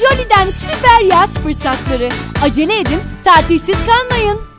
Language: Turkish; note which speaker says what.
Speaker 1: Jolly'den süper yaz fırsatları. Acele edin, tatilsiz kalmayın.